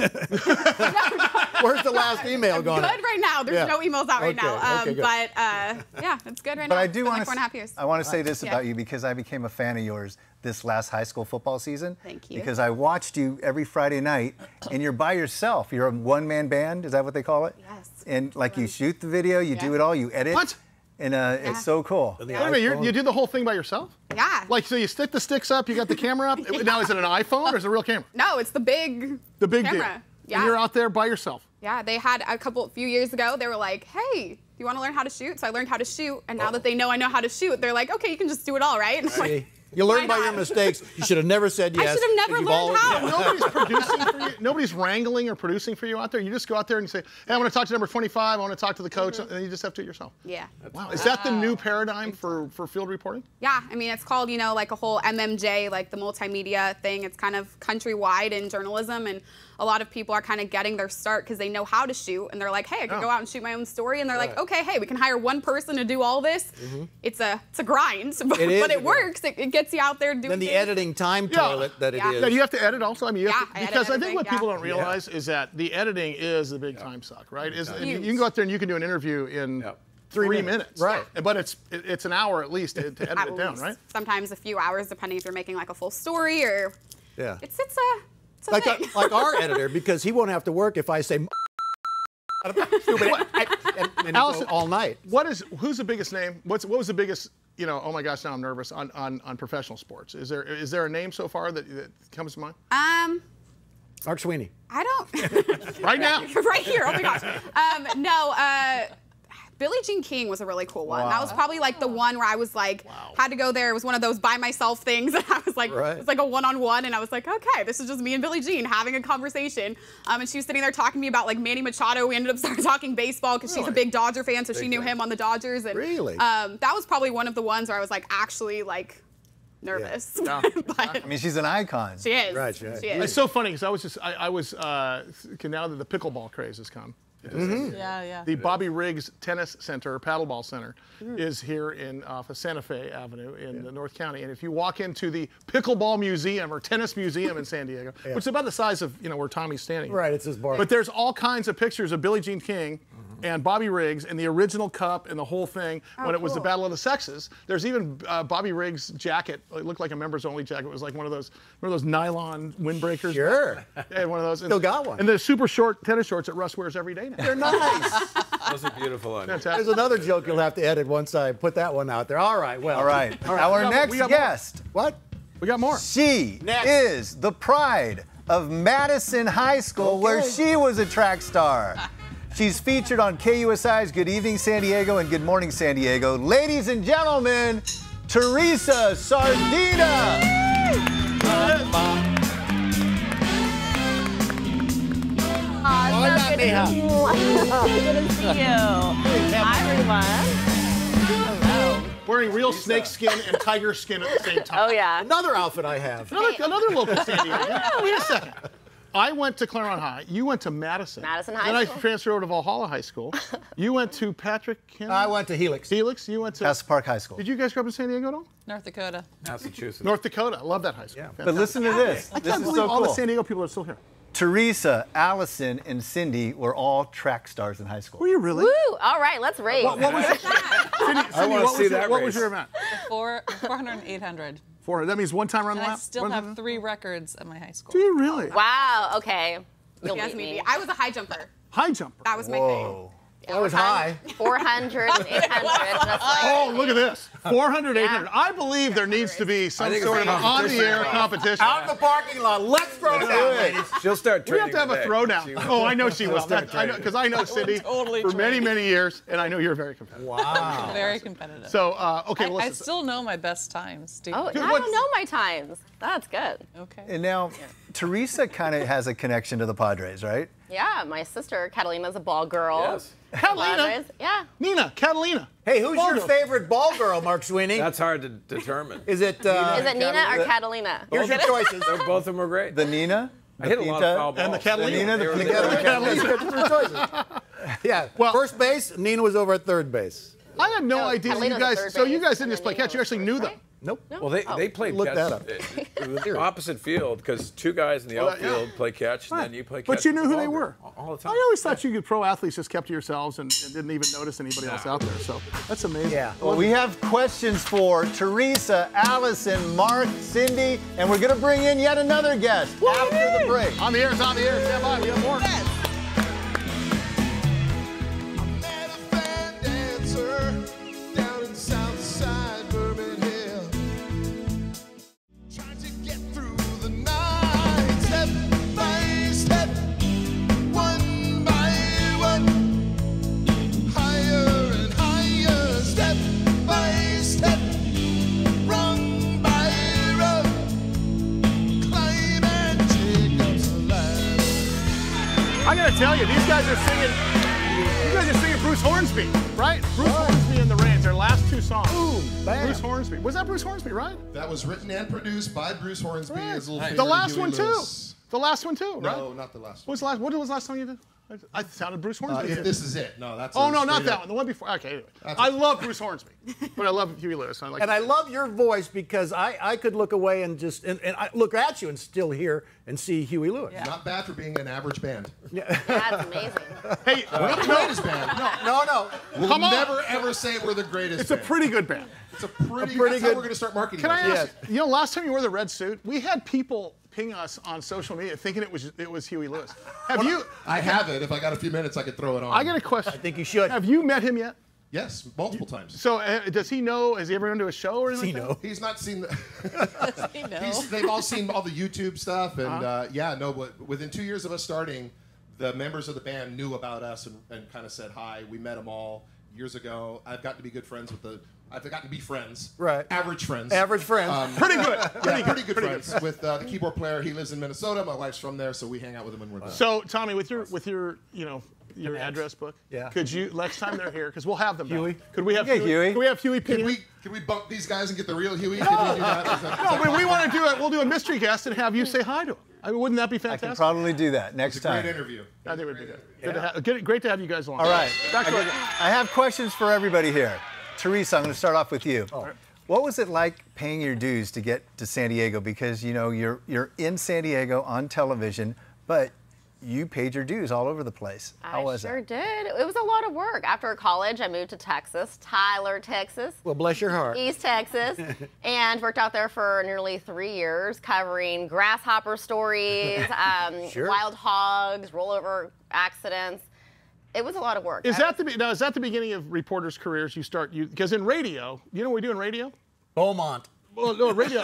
Where's the last email going? Good right now. There's yeah. no emails out right okay. now. Um, okay, but uh, yeah, it's good right but now. I do want like four and a half to. years. I want to say this yeah. about you because I became a fan of yours this last high school football season. Thank you. Because I watched you every Friday night, and you're by yourself. You're a one-man band. Is that what they call it? Yes. And like you shoot the video, you yeah. do it all, you edit. What? And uh, yeah. it's so cool. Wait a minute, you're, you do the whole thing by yourself? Yeah. Like, so you stick the sticks up, you got the camera up. yeah. Now, is it an iPhone or is it a real camera? No, it's the big The big camera. deal. Yeah. And you're out there by yourself. Yeah, they had a couple, few years ago, they were like, hey, do you want to learn how to shoot? So I learned how to shoot, and now oh. that they know I know how to shoot, they're like, okay, you can just do it all, right? And I'm like, you learn by your mistakes. You should have never said yes. I should have never learned all, how. Yeah, nobody's producing for you. Nobody's wrangling or producing for you out there. You just go out there and you say, hey, I want to talk to number twenty-five. I want to talk to the coach. Mm-hmm. And you just have to do it yourself. Yeah. Wow. Is that the new paradigm for, for field reporting? Yeah. I mean, it's called, you know, like a whole M M J, like the multimedia thing. It's kind of countrywide in journalism. And a lot of people are kind of getting their start because they know how to shoot. And they're like, hey, I can oh. go out and shoot my own story. And they're right. like, okay, hey, we can hire one person to do all this. Mm-hmm. It's a it's a grind, but it, but it works. It, it gets you out there doing Then the things. editing time toilet yeah. that yeah. it is. Yeah, you have to edit also. I mean, you have yeah, to, because I, I think what yeah. people don't realize yeah. is that the editing is the big yeah. time suck, right? Is you can go out there and you can do an interview in yeah. three, three minutes. minutes, right? Yeah. But it's it, it's an hour at least to, to edit at it down, least. right? Sometimes a few hours, depending if you're making like a full story or. Yeah. It's it's a it's a like thing. A, like our editor, because he won't have to work if I say. Stupid. and, and Allison, all night. What is who's the biggest name? What's what was the biggest? You know, oh my gosh, now I'm nervous on, on, on professional sports. Is there is there a name so far that, that comes to mind? Um, Mark Sweeny. I don't. Right now. Right here. Oh my gosh. Um, no. Uh, Billie Jean King was a really cool one. Wow. That was probably like the one where I was like, wow. had to go there. It was one of those by myself things. And I was like, right. it was like a one-on-one. And I was like, okay, this is just me and Billie Jean having a conversation. Um, and she was sitting there talking to me about like Manny Machado. We ended up starting talking baseball because really? she's a big Dodger fan. So big she knew fan. him on the Dodgers. And, really? Um, that was probably one of the ones where I was like actually like nervous. Yeah. But I mean, she's an icon. She is. Right, she is. She is. It's so funny because I was just, I, I was, uh, now that the pickleball craze has come. Mm-hmm. Yeah, yeah. The Bobby Riggs Tennis Center, Paddleball Center, mm. is here in off of Santa Fe Avenue in yeah. the North County. And if you walk into the Pickleball Museum or Tennis Museum in San Diego, yeah. which is about the size of you know where Tommy's standing. Right, it's his bar. But there's all kinds of pictures of Billie Jean King mm-hmm. and Bobby Riggs and the original cup and the whole thing oh, when it was cool. the Battle of the Sexes. There's even uh, Bobby Riggs' jacket. It looked like a members only jacket. It was like one of those, one of those nylon windbreakers. Sure. Yeah, one of those. Still and, got one. And the super short tennis shorts that Russ wears every day now. They're nice. Those are beautiful on you. There's another joke you'll have to edit once I put that one out there. All right, well. All right. All right. Our got, next guest. More. What? We got more. She next. is the pride of Madison High School, okay. where she was a track star. She's featured on K U S I's Good Evening San Diego and Good Morning San Diego. Ladies and gentlemen, Teresa Sardina. Oh, so good, to see you. Good to see you. Hi, everyone. Hello. Wearing real snake skin and tiger skin at the same time. Oh, yeah. Another outfit I have. Another, another local San Diego. Wait a second. I went to Claremont High. You went to Madison. Madison High Then School. I transferred over to Valhalla High School. You went to Patrick Henry? I went to Helix. Helix? You went to... Castle Park High School. Did you guys grow up in San Diego at all? North Dakota. Massachusetts. North Dakota. I love that high school. Yeah. But listen to this. I This can't is believe so all cool. the San Diego people are still here. Teresa, Allison, and Cindy were all track stars in high school. Were you really? Woo! All right, let's race. What, what was your, Cindy, Cindy, I want what to see was your, that What race. was your event? Four, four hundred and eight hundred. four hundred. That means one time around And the I lap? still One have time? three records at my high school. Do you really? Wow, okay. You'll Yes, beat maybe. me. I was a high jumper. High jumper. That was my Whoa. That was high. four hundred, eight hundred. That's like, Oh, look at this. four hundred, eight hundred. I believe there needs to be some think sort of it's a an on-the-air competition. Out in the parking lot. Let's throw it down, ladies. She'll start We have training to have a today. throwdown. She Oh, I know she will. start I know because I know Cindy totally for many, train. many years, and I know you're very competitive. Wow. Very competitive. So, uh, okay, I, well, I listen. still know my best times. Do you? oh, Dude, I what's- don't know my times. That's good. Okay. And now, Teresa kind of has a connection to the Padres, right? Yeah, my sister Catalina's a ball girl. Yes. Catalina. Padres. Yeah. Nina, Catalina. Hey, who's Ball your girl. favorite ball girl, Mark Sweeny? That's hard to determine. Is it? Uh, Is it Nina or Catalina? Here's your choices. They're, both of them are great. The Nina? I hit a lot of foul balls. And the Catalina. The Nina, They the were- Nina, they were- the Catalina. Your choices. Yeah. Well- First base, Nina was over at third base. I had no, No, idea you Catalina's at guys. third So you base, guys didn't and just play then catch. You Nina actually was knew first, them. right? Nope. No? Well, they, Oh. they played Look catch, that up. it- it was opposite field because two guys in the Well, that- outfield yeah. play catch, and then you play catch. But you knew with who the they ball were. girl all the time. I always thought you could pro athletes just kept to yourselves and, and didn't even notice anybody else out there. So that's amazing. Yeah. Well, we have questions for Teresa, Allison, Mark, Cindy, and we're going to bring in yet another guest after the break. On the air, it's on the air. Stand by. We have more. Met a fan dancer down in Southside Birmingham. Trying to get through the night, step by step, one by one, higher and higher, step by step, rung by rung, climb and Jacob's ladder. I gotta tell you, these guys are singing. You guys are singing Bruce Hornsby, right? Bruce Hornsby and the Rains, their last two songs. Boom, bam. Bruce Hornsby. Was that Bruce Hornsby, right? That was written and produced by Bruce Hornsby. Right. His little The favorite last Huey one too. Lewis. The last one too, right? No, not the last What one. was the last? What was the last song you did? I, I sounded Bruce Uh, Hornsby. if this is it. No, that's. oh a no, not straight that up- one. The one before. Okay, anyway. That's I a- love Bruce Hornsby, but I love Huey Lewis. I like. And I love your voice because I, I could look away and just and, and I look at you and still hear and see Huey Lewis. Yeah. Not bad for being an average band. That's amazing. Hey, We're the greatest band. No, No, no. we'll Come on. never ever say we're the greatest. it's a band. pretty good band. It's a pretty. a pretty that's good- how we're going to start marketing. Can I ourselves. ask? You know, last time you wore the red suit, we had people ping us on social media thinking it was it was Huey Lewis. Have you? I have it. If I got a few minutes, I could throw it on. I got a question. I think you should. Have you met him yet? Yes, multiple times. So uh, does he know? Has he ever been to a show or anything? He like know. He's not seen the. You know. He's, they've all seen all the YouTube stuff, and Uh-huh. uh, yeah, no. But within two years of us starting, the members of the band knew about us and, and kind of said hi. We met them all years ago. I've gotten to be good friends with the. I've gotten to be friends. Right. Average friends. Average friends. Um, Pretty good. yeah, pretty good friends with uh, the keyboard player. He lives in Minnesota. My wife's from there, so we hang out with him when we're there. So Tommy, with your with your you know your address book, Yeah. Could you next time they're here because we'll have them. Huey. Back. Could we have Yeah, Huey? Huey. Could we have Huey? Can Pena? we can we bump these guys and get the real Huey? Can we do that? Is that- No, but we want to do it. We'll do a mystery guest and have you say hi to him. I mean, wouldn't that be I fantastic? can probably do that next It's a great time. interview. I think it would be good. Good to have, good, great to have you guys on. All right. Back to I, our- I have questions for everybody here. Teresa, I'm going to start off with you. What was it like paying your dues to get to San Diego? Because you know you're you're in San Diego on television, but you paid your dues all over the place. How I was sure it? did. It was a lot of work. After college, I moved to Texas, Tyler, Texas. Well, bless your heart. East Texas, and worked out there for nearly three years, covering grasshopper stories, um, Sure. wild hogs, rollover accidents. It was a lot of work. Is I that the be- now? Is that the beginning of reporters' careers? You start you because in radio, you know what we do in radio? Beaumont. Well, no, radio.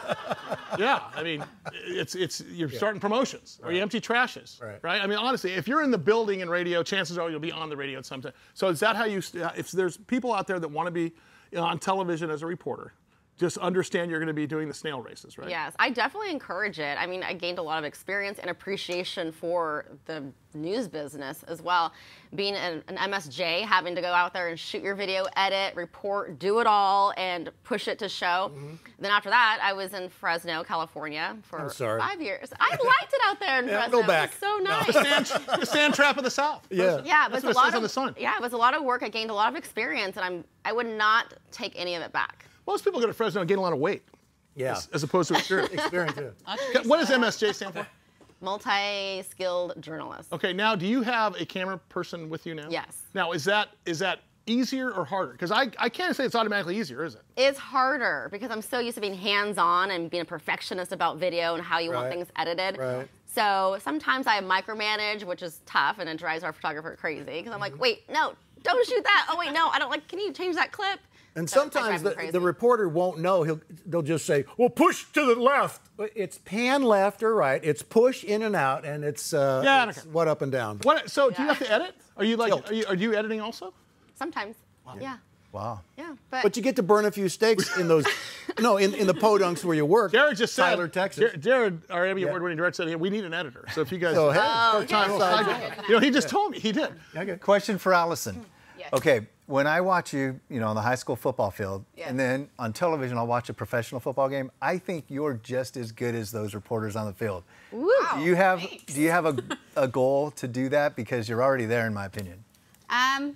Yeah, I mean, it's it's you're starting promotions or you empty trashes, Right. right? I mean, honestly, if you're in the building in radio, chances are you'll be on the radio at some time. So is that how you? st- If there's people out there that want to be you know, on television as a reporter, just understand you're going to be doing the snail races, right? Yes, I definitely encourage it. I mean, I gained a lot of experience and appreciation for the news business as well. Being an, an M S J, having to go out there and shoot your video, edit, report, do it all, and push it to show. Mm-hmm. Then after that, I was in Fresno, California for I'm sorry. five years. I liked it out there in Yeah, Fresno. go back. It was so nice. The sand, the sand trap of the South. Yeah. Yeah, but That's it's what a it lot says of on the sign. yeah, it was a lot of work. I gained a lot of experience, and I'm I would not take any of it back. Most people go to Fresno and gain a lot of weight, Yeah. as, as opposed to experience. Experience. Yeah. What does M S J stand for? Multi-skilled journalist. Okay, now do you have a camera person with you now? Yes. Now is that is that easier or harder? Because I, I can't say it's automatically easier, is it? It's harder because I'm so used to being hands-on and being a perfectionist about video and how you want Right. things edited. Right. So sometimes I micromanage, which is tough, and it drives our photographer crazy because I'm like, wait, no, don't shoot that. Oh wait, no, I don't like. Can you change that clip? And So it sometimes drives me the, crazy. the reporter won't know. He'll they'll just say, "Well, push to the left." It's pan left or right. It's push in and out, and it's, uh, Yeah, I don't it's care. what up and down. What? So do you Yeah. have to edit? Are you like Tilt. are you, are you editing also? Sometimes. Yeah. Wow. Yeah, but, But you get to burn a few steaks in those, no, in, in the podunks where you work. Jared just said, Tyler, Texas. Jared, Jared our Emmy Award-winning director, said, hey, we need an editor. So if you guys, So, hey. Oh, time, okay. side, you know, he just told me he did. Okay. Question for Allison. Yes. Okay, when I watch you, you know, on the high school football field, Yes. and then on television, I'll watch a professional football game. I think you're just as good as those reporters on the field. Wow, Do you have thanks. Do you have a, a goal to do that? Because you're already there, in my opinion. Um,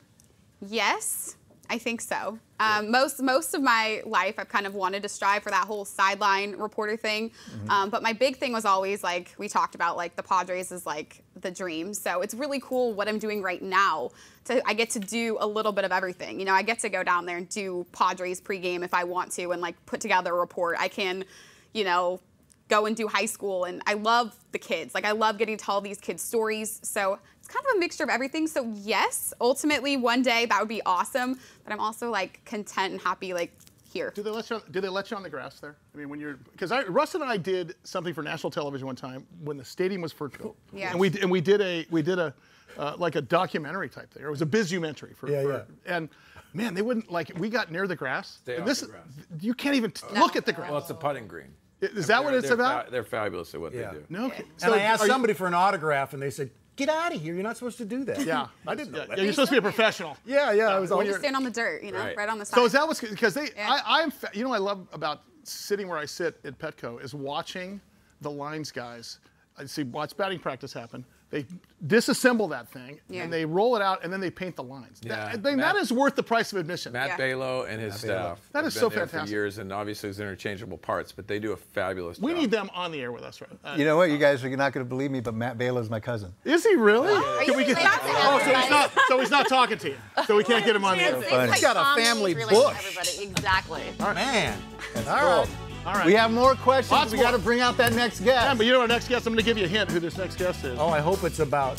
yes, I think so. Um, most most of my life, I've kind of wanted to strive for that whole sideline reporter thing. Mm-hmm. Um, but my big thing was always like we talked about, like the Padres is like the dream. So it's really cool what I'm doing right now. To I get to do a little bit of everything. You know, I get to go down there and do Padres pregame if I want to, and like put together a report. I can, you know, go and do high school, and I love the kids. Like I love getting to tell these kids stories. So it's kind of a mixture of everything. So yes, ultimately one day that would be awesome. But I'm also like content and happy like here. Do they let you? Do they let you on the grass there? I mean, when you're because I Russ and I did something for national television one time when the stadium was for Yeah. and we and we did a we did a uh, like a documentary type thing. It was a bizumentary for, Yeah, for yeah. and man, they wouldn't like we got near the grass. Stay and off this the grass. you can't even t- look at the grass. Well, it's a putting green. Is that what They're- it's they're about? fa- they're fabulous at what Yeah. they do. No. Okay. And I asked are you- somebody for an autograph, and they said, "Get out of here! You're not supposed to do that." Yeah, I didn't know Yeah, that. yeah, you're supposed to be a professional. Yeah, yeah. I was all. when You you're- stand on the dirt, you know, right, Right. on the side. So is that what's because they? Yeah. I, I'm fa- you know what I love about sitting where I sit at Petco is watching the lines guys. I see watch batting practice happen. They disassemble that thing Yeah. and they roll it out and then they paint the lines. Yeah. That, I think Matt- that is worth the price of admission. Matt Yeah. Balo and his staff. That have is been so there fantastic. For years, and obviously it's interchangeable parts, but they do a fabulous We job. need them on the air with us, right? Uh, You know what? You guys are not going to believe me, but Matt Balo's my cousin. is he really? Are Can we you get? related to Oh, so he's everybody? not. So he's not talking to you. So we can't get him on the air. It's funny. like He's got a Tommy's family related to bush. Everybody. Exactly. Man. That's All cool. right. All right. We have more questions. Lots we more. got to bring out that next guest. Yeah, but you know our next guest. I'm going to give you a hint who this next guest is. Oh, I hope it's about.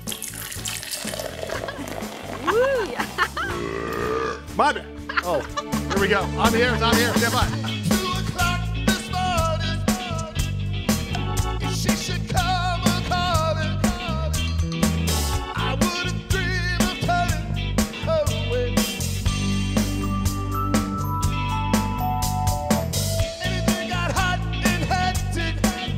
My bad. Oh, Here we go. On the air. It's on the air. Stand by. Two o'clock this morning, if she should come a-calling, I wouldn't dream of turning her away. Anything got hot and hectic,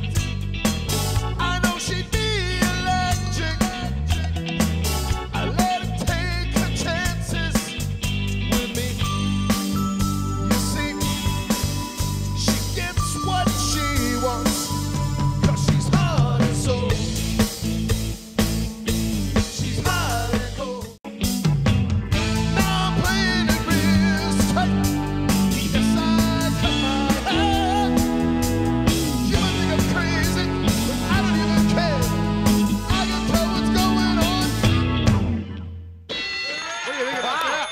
I know she'd be electric. I let her take her chances with me. You see, she gets what she wants, 'cause she's hard and soul. She's hard and cold. Now I'm playing it real straight. Yes, I cut my hair. You might think I'm crazy, but I don't even care. I can tell what's going on. What do you think about that?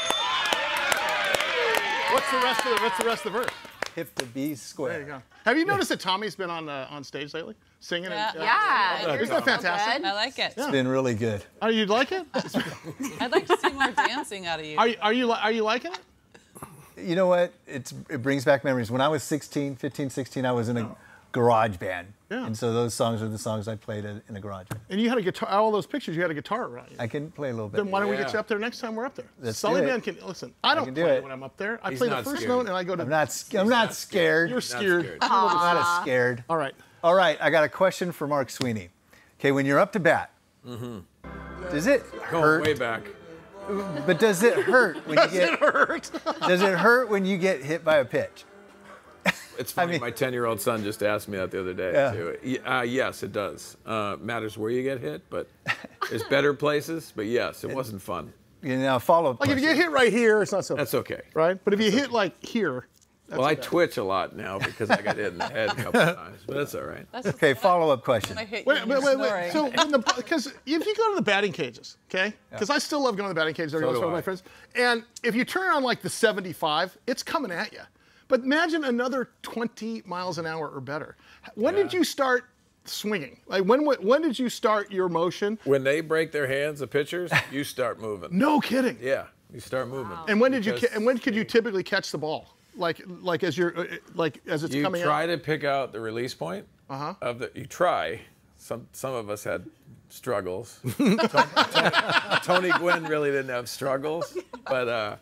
What's the rest of the What's the rest of the verse? If the B's square. There you go. Have you noticed that Tommy's been on uh, on stage lately, singing? Yeah. And, uh, Yeah. Isn't that fantastic? I like it. It's been really good. Are you like it? I'd like to see more dancing out of you. Are you are you li- are you liking it? You know what? It's it brings back memories. When I was sixteen, fifteen, sixteen, I was in a garage band. Yeah. And so those songs are the songs I played in in a garage band. And you had a guitar. All those pictures, you had a guitar around you. I can play a little bit. Then why don't we get Yeah. you up there next time we're up there? Let's Sully do it. Band can listen. I don't can do play it. when I'm up there. I He's play the not first scared. note and I go to. I'm not sc- I'm not scared. You're scared. scared. I'm not scared. All right. All right, I got a question for Mark Sweeny. Okay, when you're up to bat, does it Going hurt? way back. But does it hurt when you get? Hurt. Does it hurt when you get hit by a pitch? It's funny. mean- my ten-year-old son just asked me that the other day. Yeah. Too. Y- Uh, yes, it does. Uh, matters where you get hit, but there's better places. But yes, it wasn't fun. You know, follow up. Like if you get hit right here, it's not so. That's okay. right. But if you hit like here, that's Well, I bad. twitch a lot now because I got hit in the head a couple of times, but that's all right. That's just Okay, follow up question. when I hit Wait, you wait, and wait, you're wait. snoring. So, when the because if you go to the batting cages, okay? Because I still love going to the batting cages every So once in a do while with my I. friends. And if you turn on like the seventy-five, it's coming at you. But imagine another twenty miles an hour or better. When did Yeah. you start swinging? Like when when did you start your motion? When they break their hands, the pitchers, you start moving. No kidding. Yeah, you start moving. And when did you? Because Ca- and when could you typically catch the ball? Like like as you're uh, like as it's You coming try out. to pick out the release point Uh-huh. of the. You try. Some some of us had struggles. Tony, Tony Gwynn really didn't have struggles, but uh,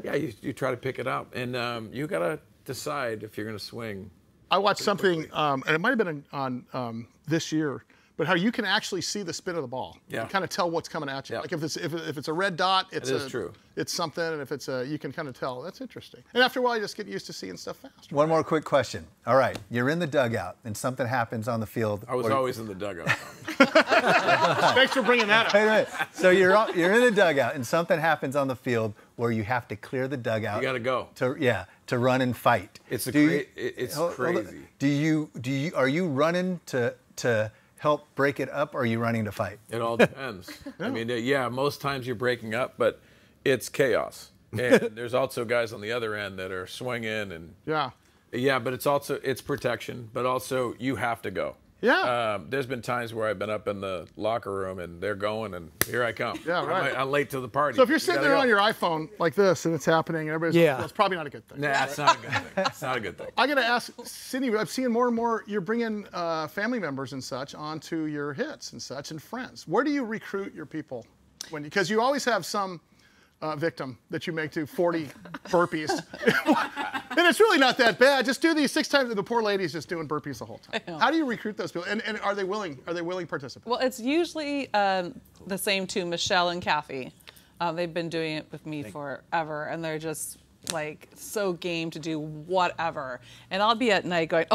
Yeah, you, you try to pick it up, and um, you gotta decide if you're gonna swing. I watched something, um, and it might have been on um, this year, but how you can actually see the spin of the ball. Yeah. You kind of tell what's coming at you. Yeah. Like if it's if, if it's a red dot, it's It is a, true. It's something, and if it's a, you can kind of tell. That's interesting. And after a while, you just get used to seeing stuff fast. One more quick question. All right, you're in the dugout, and something happens on the field. I was or- always in the dugout. Thanks for bringing that up. Wait a minute. So you're all- you're in the dugout, and something happens on the field where you have to clear the dugout. You gotta go. To yeah, to run and fight. It's a Do cra- you- it- it's hold- hold on. crazy. Do you do you are you running to to help break it up, or are you running to fight? It all depends. I mean, uh, yeah, most times you're breaking up, but it's chaos. And there's also guys on the other end that are swinging and Yeah. yeah, but it's also it's protection, but also you have to go. Yeah. Um, there's been times where I've been up in the locker room and they're going and here I come. Yeah, I'm, right. like, I'm late to the party. So if you're You sitting gotta there go. on your iPhone like this and it's happening, and everybody's Yeah. that's probably not a good thing. Nah, it's not a good thing. It's not a good thing. I got to ask, Cindy, I'm seeing more and more, you're bringing uh, family members and such onto your hits and such, and friends. Where do you recruit your people? When Because you always have some uh, victim that you make do forty burpees. And it's really not that bad. Just do these six times. The poor lady's just doing burpees the whole time. How do you recruit those people? And, and are they willing? Are they willing participants? Well, it's usually um, the same two, Michelle and Kathy. Um, they've been doing it with me forever, and they're just like so game to do whatever. And I'll be at night going,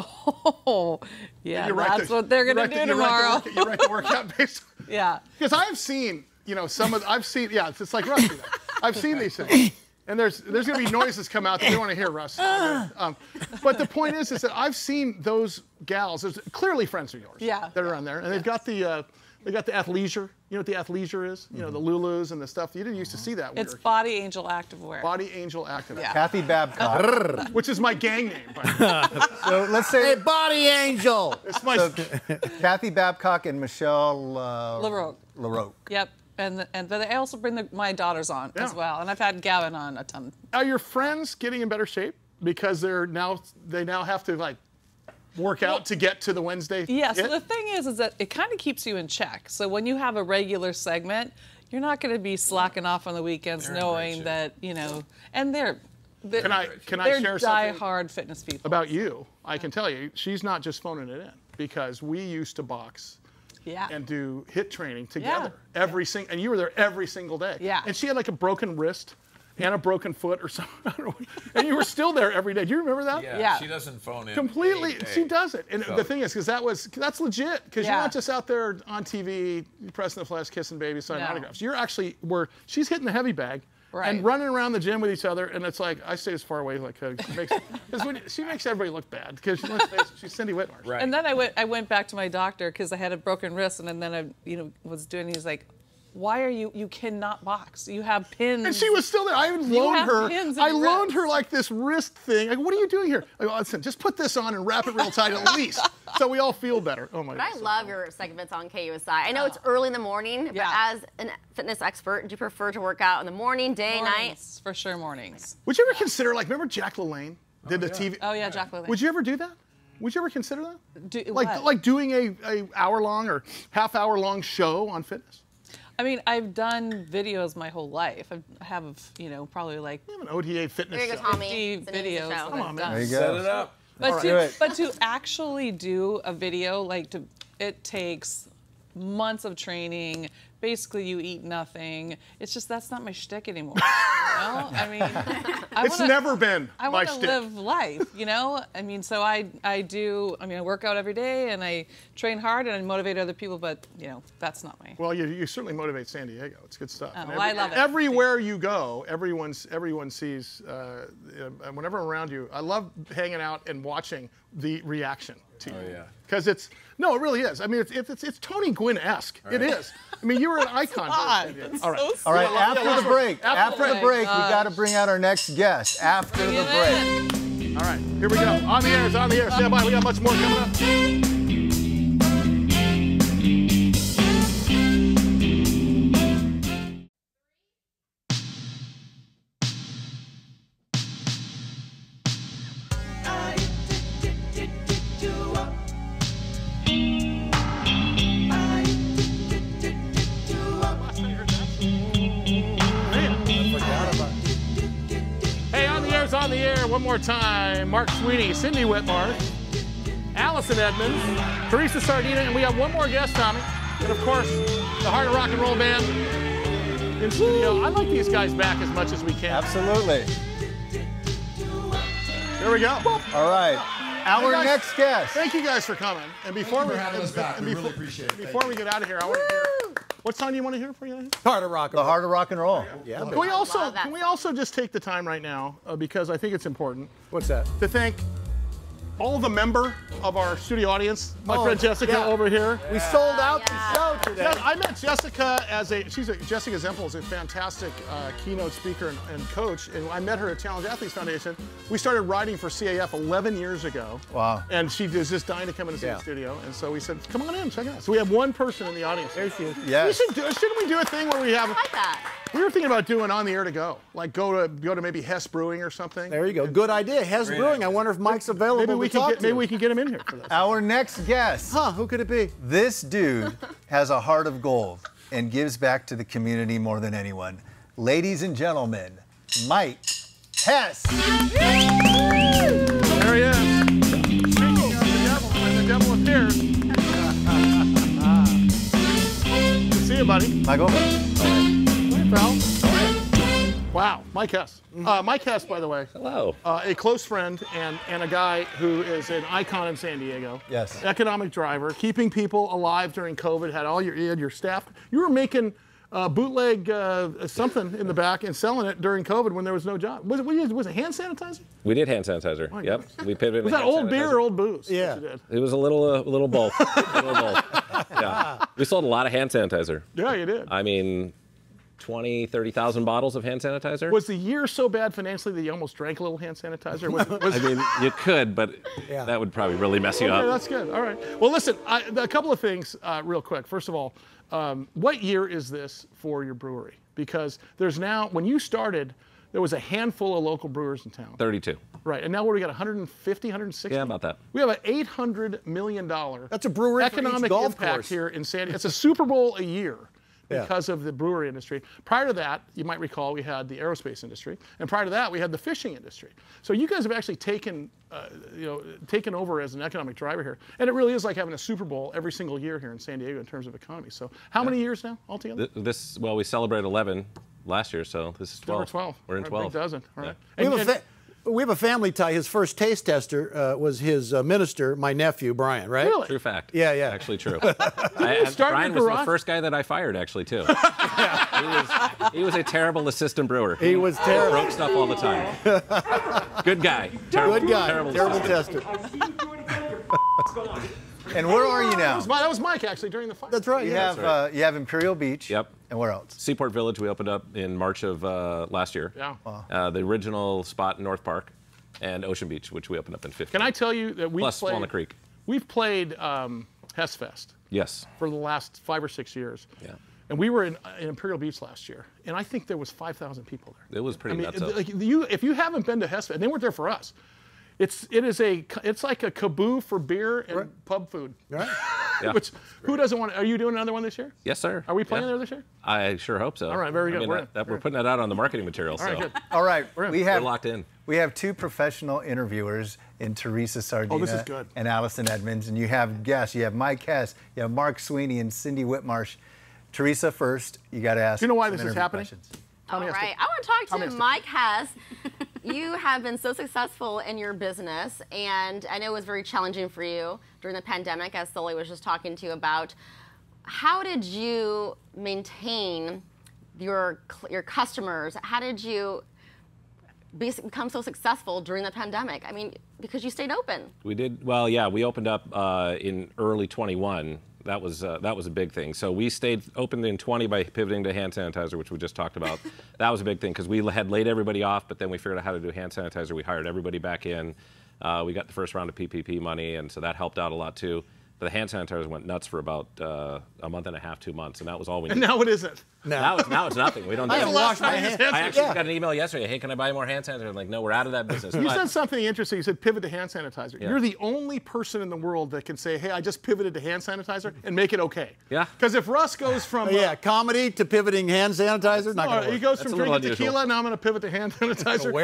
oh, yeah, You write that's the- what they're you gonna write do the- you tomorrow. Write the work, you write the workout based. Yeah. Because I've seen, you know, some of I've seen, yeah, it's, it's like Russ. I've seen these things. And there's there's going to be noises come out that we don't want to hear, Russ. Um, but the point is, is that I've seen those gals, there's clearly friends of yours, Yeah. that are on there, and they've got the uh, they got the athleisure. You know what the athleisure is? You know, the Lulus and the stuff. You didn't used to see that. When It's you were a kid. Body Angel Activewear. Body Angel Active, Yeah. Kathy Babcock. which is my gang name. By the way. So let's say Hey, Body Angel. It's my so, Kathy Babcock and Michelle uh, LaRoque. LaRoque. Yep. And and but I also bring the, my daughters on as Yeah. well, and I've had Gavin on a ton. Are your friends getting in better shape because they're now they now have to like work out to get to the Wednesday? Yeah. So hit? the thing is, is that it kind of keeps you in check. So when you have a regular segment, you're not going to be slacking off on the weekends, They're in great knowing shape. that you know, and they're. they're Can I can I they're share something die-hard fitness people. about you? I can tell you, she's not just phoning it in because we used to box Yeah. and do hit training together Yeah. every single, and you were there every single day. Yeah. And she had like a broken wrist and a broken foot or something. I don't know. And you were still there every day. Do you remember that? Yeah, Yeah. she doesn't phone in. Completely, Hey, she hey. does it. And So- the thing is, because that was that's legit. Because you're Yeah. not just out there on T V, pressing the flesh, kissing babies, signing No. autographs. You're actually where she's hitting the heavy bag Right. and running around the gym with each other. And it's like I stay as far away like uh, she makes because when she makes everybody look bad because she, she's Cindy Whitmarsh. Right. And then I went I went back to my doctor because I had a broken wrist, and then I you know was doing. He's like, "Why are you? You cannot box. You have pins." And she was still there. I even You loaned have her. pins in I your loaned her wrist. like this wrist thing. Like, what are you doing here? I go, listen, just put this on and wrap it real tight at least, so we all feel better. Oh my But I God. love your segments on K U S I. I know it's early in the morning, but Yeah. as a fitness expert, do you prefer to work out in the morning, day, night? Mornings, for sure mornings. Would you ever consider like remember Jack LaLanne did the T V? Oh yeah, Jack LaLanne. Would you ever do that? Would you ever consider that? Do, Like what? like doing a, a hour long or half hour long show on fitness? I mean, I've done videos my whole life. I've- I have, you know, probably like We have an O T A fitness There you show. go, Tommy. fifty It's the name of the videos. show. that Come I've on, done. man. There you Set go. it up. But All to right. but to actually do a video, like to it takes months of training. Basically, you eat nothing. It's just that's not my shtick anymore. You know? I mean, I It's wanna, never been I my want to shtick. live life, you know. I mean, so I I do. I mean, I work out every day and I train hard and I motivate other people. But you know, that's not my. Well, you, you certainly motivate San Diego. It's good stuff. Oh, And well, I love it. Everywhere you go, everyone's everyone sees. Uh, and whenever I'm around you, I love hanging out and watching the reaction to you. Oh, yeah. Because it's no, it really is. I mean, it's it's, it's, it's Tony Gwynn-esque. It is. I mean, you were an icon. God, All right. so All right, Yeah, after yeah, the break, after after the the break. break, we got to bring out our next guest after Bring the it break. in. All right. Here we go. On the air. It's on the air. Stand by. We got much more coming up. more time. Mark Sweeny, Cindy Whitmarsh, Allison Edmonds, Teresa Sardina, and we have one more guest, Tommy. And of course, the Heart of Rock and Roll Band in studio. I like these guys back as much as we can. Absolutely. Here we go. All right. Our Hey guys, next guest. Thank you guys for coming. And before Thank you we for having and- us back. and We before, really appreciate it. Before we get out of here, I want to hear. What song do you want to hear for you? Heart of rock. The Heart of Rock and Roll. Yeah. Can we also love that can we also just take the time right now uh, because I think it's important What's that? to thank all the member of our studio audience, my Oh, friend Jessica yeah. over here. We sold out Yeah. the show today. Yeah, I met Jessica as a, she's a, Jessica Zempel is a fantastic uh, keynote speaker and, and coach, and I met her at Challenge Athletes Foundation. We started writing for C A F eleven years ago. Wow. And she was just dying to come into Yeah. the studio, and so we said, come on in, check it out. So we have one person in the audience. There she is. Yes. We should do, shouldn't we do a thing where we have, I like that. we were thinking about doing on the air to go, like go to go to maybe Hess Brewing or something. There you go. Good idea. Hess Brewing. I wonder if Mike's available Maybe we to can talk get, to. maybe we can get him in here for this. Our next guest. Huh, who could it be? This dude has a heart of gold and gives back to the community more than anyone. Ladies and gentlemen, Mike Hess. There he is. Speaking of the devil, when the devil appears. Good to see you, buddy. Michael. Hey, pal. Wow, Mike Hess. Uh, Mike Hess, by the way, Hello. uh, a close friend and, and a guy who is an icon in San Diego. Yes. Economic driver, keeping people alive during COVID. Had all your you had your staff. You were making uh, bootleg uh, something in the back and selling it during COVID when there was no job. Was it was it, was it hand sanitizer? We did hand sanitizer. My Yep. goodness. We pivoted. Was to that hand old beer sanitizer. or old booze? that Yeah. you did? It was a little, uh, a little both. a little both. Yeah. We sold a lot of hand sanitizer. Yeah, you did. I mean, twenty, thirty thousand bottles of hand sanitizer. Was the year so bad financially that you almost drank a little hand sanitizer? Was, was, I mean, you could, but Yeah. that would probably really mess you okay, up. that's good. All right. Well, listen, I, a couple of things uh, real quick. First of all, um, what year is this for your brewery? Because there's now, when you started, there was a handful of local brewers in town. thirty-two. Right, and now what, we got one hundred fifty, one hundred sixty? Yeah, about that. We have an eight hundred million dollars That's a brewery for each economic golf impact course. here in San Diego. It's a Super Bowl a year Yeah. because of the brewery industry. Prior to that, you might recall, we had the aerospace industry, and prior to that, we had the fishing industry. So you guys have actually taken, uh, you know, taken over as an economic driver here, and it really is like having a Super Bowl every single year here in San Diego in terms of economy. So how many years now altogether? Th- This, well, we celebrated eleven last year, so this is twelve. Number twelve. We're in Right, twelve. Big dozen. All right. We And- have, a and- fa- we have a family tie. His first taste tester uh, was his uh, minister, my nephew, Brian, right? Really? True fact. Yeah, yeah. Actually true. I, and start in Brian the was garage? the first guy that I fired, actually, too. he, was, he was a terrible assistant brewer. He was He terrible. broke stuff all the time. Good guy. Terrible, Good guy. Terrible, Terrible assistant. tester. And where are you that, now? was My, that was Mike, actually, during the fight. That's right. You yeah. have uh, you have Imperial Beach. Yep. And where else? Seaport Village, we opened up in March of uh, last year. Yeah. Uh, the original spot in North Park, and Ocean Beach, which we opened up in fifteen. Can I tell you that we've Plus played, Walnut Creek. We've played um, Hess Fest Yes. for the last five or six years. Yeah. And we were in, in Imperial Beach last year, and I think there was five thousand people there. It was pretty I mean, nuts. up. like you, if you haven't been to Hess Fest, and they weren't there for us. It's it is a it's like a kaboo for beer and pub food. Right. Yeah. Which who doesn't want? Are you doing another one this year? Yes, sir. Are we playing Yeah. there this year? I sure hope so. All right, very I good. mean, We're that, in. that- We're we're in. putting that out on the marketing material. All right, so. good. All right. in. We have We're locked in. We have two professional interviewers in Teresa Sardina Oh, this is good. and Allison Edmonds, and you have guests. You have Mike Hess, you have Mark Sweeny, and Cindy Whitmarsh. Teresa, first, you got to ask. Do you know why some this is interview happening? questions. All Tommy has to- right. I want to talk Tommy to has to- Mike Hess. You have been so successful in your business, and I know it was very challenging for you during the pandemic, as Sully was just talking to you about. How did you maintain your your customers? How did you be, become so successful during the pandemic? I mean, because you stayed open. We did well. Yeah, we opened up uh, in early twenty-one. That was uh, that was a big thing. So we stayed open in twenty by pivoting to hand sanitizer, which we just talked about. That was a big thing because we had laid everybody off, but then we figured out how to do hand sanitizer. We hired everybody back in. Uh, we got the first round of P P P money, and so that helped out a lot too. But the hand sanitizers went nuts for about uh, a month and a half, two months, and that was all we And needed. now it isn't. Now it's now it's nothing. We don't. do I it. haven't washed my hands. I actually Yeah. got an email yesterday. Hey, can I buy more hand sanitizer? I'm like, no, we're out of that business. You But- said something interesting. You said pivot to hand sanitizer. Yeah. You're the only person in the world that can say, hey, I just pivoted to hand sanitizer and make it okay. Yeah. Because if Russ goes from Oh, yeah, comedy to pivoting hand sanitizer, not uh, gonna he work. goes That's from a little drinking unusual. tequila, now I'm going to pivot to hand sanitizer. Wear it.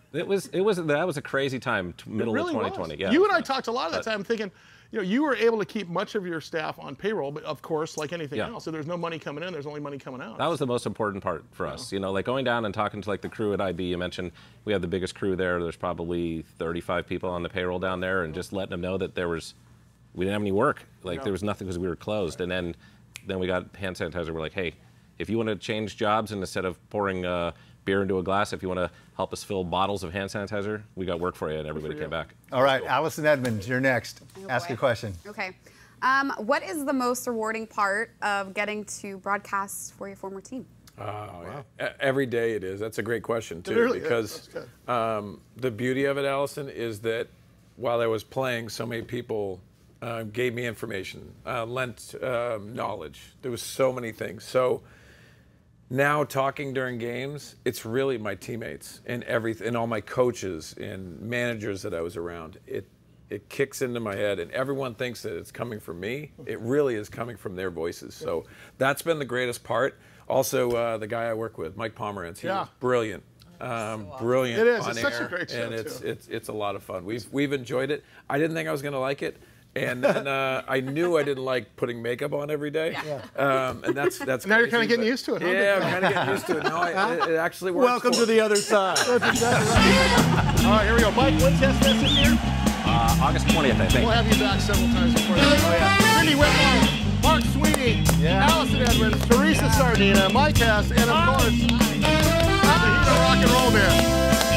It was, it was, that was a crazy time, t- middle really of twenty twenty. Was. Yeah, you and I nuts. talked a lot of that but, time thinking, you know, you were able to keep much of your staff on payroll, but of course, like anything yeah. else, if there's no money coming in, there's only money coming out. That was the most important part for yeah. us. You know, like going down and talking to like the crew at I B. You mentioned we have the biggest crew there. There's probably thirty-five people on the payroll down there, and just letting them know that there was, we didn't have any work. Like yeah. there was nothing because we were closed. And then, then we got hand sanitizer. We're like, hey, if you want to change jobs and instead of pouring uh, beer into a glass, if you want to help us fill bottles of hand sanitizer, we got work for you, and everybody came back. All right, Allison Edmonds, you're next. Oh, Ask boy. a question. Okay. Um, what is the most rewarding part of getting to broadcast for your former team? Oh, wow. yeah. Every day it is. That's a great question, too. Really because um, the beauty of it, Allison, is that while I was playing, so many people uh, gave me information, uh, lent um, knowledge. There was so many things. So now talking during games, it's really my teammates and everything, and all my coaches and managers that I was around. It it kicks into my head, and everyone thinks that it's coming from me. It really is coming from their voices. So that's been the greatest part. Also, uh, the guy I work with, Mike Pomerantz, he's Yeah. brilliant. Um, brilliant It is. on It's air, such a great show, and it's too. it's it's a lot of fun. We've we've enjoyed it. I didn't think I was going to like it, and then uh, I knew I didn't like putting makeup on every day. Yeah. Um, and that's that's. Now you're crazy, kinda getting but- used to it, huh? Yeah, I'm kind of getting used to it. No, I, it, it actually works. Welcome for to the other side. That's exactly right. All right, here we go. Mike, when's test this year? Uh, August twentieth, I think. We'll have you back several times before that. Oh, yeah. Cindy Whitmarsh, Mark Sweeny, Yeah. Allison Edmonds, Teresa Sardina, Mike Hess, and of course, the Heat of Rock and Roll Band.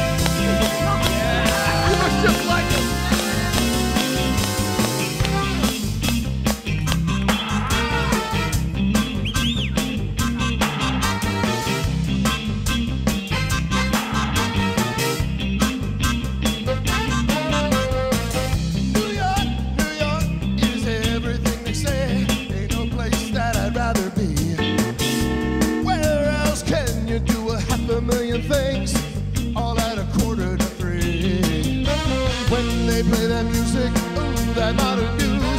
You look just like him. New York, New York is everything they say. Ain't no place that I'd rather be. Where else can you do a half a million things all at a quarter to three? When they play that music, ooh, that modern new